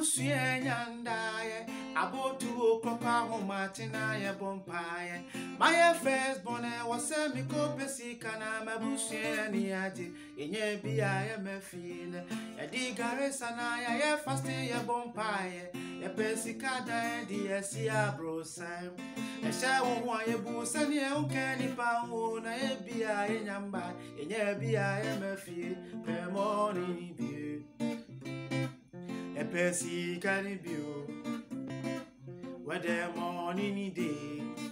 Ebusuye nyandaye, about 2 o'clock home Martina Bompaye. My first born was semi cope Sika na mabusuye niaji, inye bia me feel. A digares and I fasting ya bompaye, a pesicada and the bro Sam. A shower one ye boost and ye uncanny pound, a bia in yamba, inye bia me feel, per morning view. A pesicada view. Where the morning day,